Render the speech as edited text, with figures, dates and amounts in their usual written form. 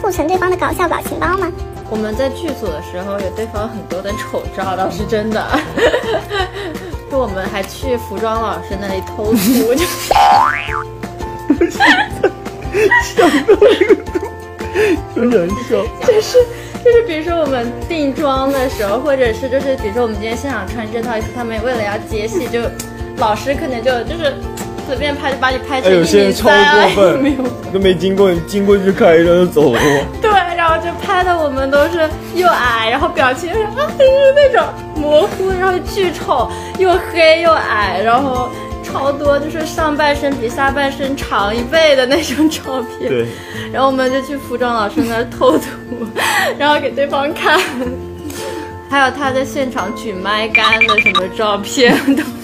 互成对方的搞笑表情包吗？ 我们在剧组的时候有对方很多的丑照，倒是真的。就我们还去服装老师那里偷图，就想到这个有点笑， 就是比如说我们定妆的时候，或者是就是比如说我们今天现场穿这套衣服，他们为了要接戏，就老师可能就是随便拍就把你拍成有些人超过分，都没经过就开一张就走了。 对，然后就拍的我们都是又矮，然后表情就是那种模糊，然后巨丑，又黑又矮，然后超多就是上半身比下半身长1倍的那种照片。 对， 然后我们就去服装老师那儿偷图，然后给对方看。还有他在现场举麦杆的什么照片都